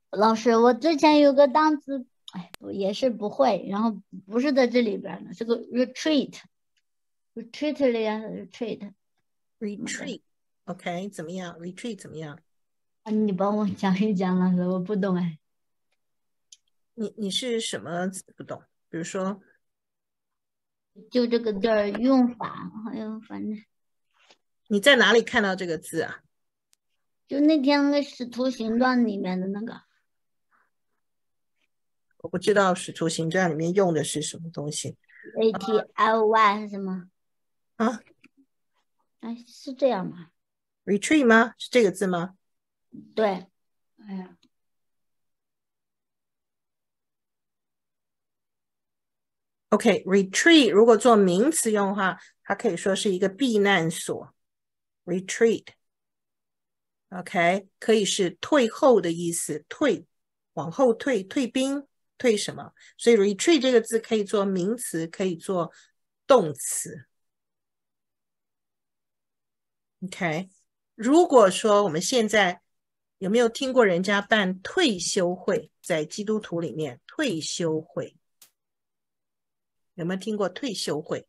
老师，我之前有个单词，哎，也是不会，然后不是在这里边儿的，是个 retreat 里呀，retreat 什么的。 retreat，OK，怎么样？retreat 怎么样？ 啊，你帮我讲一讲，老师，我不懂哎。 你是什么不懂？比如说就这个字儿用法，还有反正你在哪里看到这个字啊？ 就那天那个《使徒行传》里面的那个我不知道《使徒行传》里面用的是什么东西 ATLY 是什么？ 啊哎，是这样吗？ ？retreat 吗？是这个字吗对，哎呀， ？OK，retreat 如果做名词用的话，它可以说是一个避难所。retreat OK，可以是退后的意思，退，往后退，退兵，退什么？所以 retreat 这个字可以做名词，可以做动词。OK，如果说我们现在有没有听过人家办退休会，在基督徒里面退休会有没有听过退休会？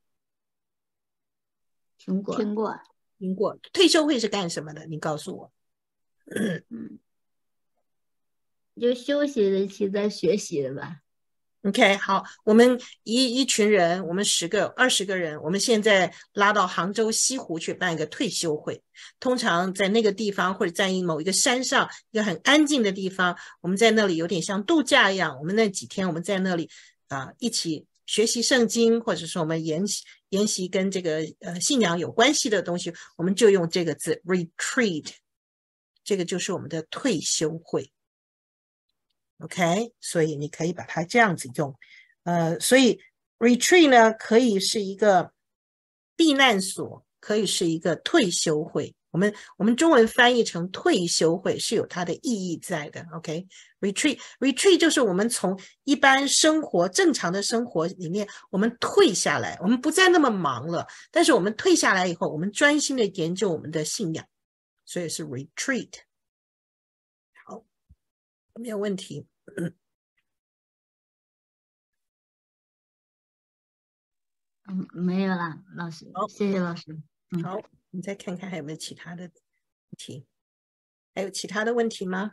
听过， 听过。 听过。退休会是干什么的？你告诉我。 嗯，就休息的期在学习的吧？ OK，好，我们一群人，我们10个、20个人，我们现在拉到杭州西湖去办一个退休会。通常在那个地方，或者在某一个山上，一个很安静的地方，我们在那里有点像度假一样。我们那几天，我们在那里一起学习圣经，或者说我们研习跟这个信仰有关系的东西，我们就用这个字 retreat，这个就是我们的退休会。OK，所以你可以把它这样子用，所以 retreat 呢可以是一个避难所，可以是一个退休会。我们中文翻译成退休会是有它的意义在的。OK，retreat 就是我们从一般生活正常的生活里面，我们退下来，我们不再那么忙了，但是我们退下来以后，我们专心的研究我们的信仰，所以是 retreat。好，没有问题。 嗯，没有啦，老师， 好。 谢谢老师。嗯。 好，你再看看还有没有其他的问题？还有其他的问题吗？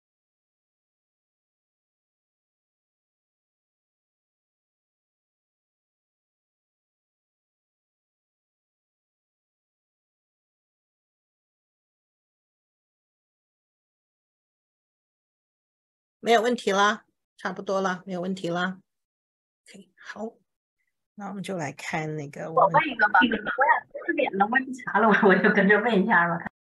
没有问题啦，差不多了，没有问题啦。OK，好，那我们就来看那个我们我问一个吧，我俩4点了，问啥了？我就跟着问一下吧。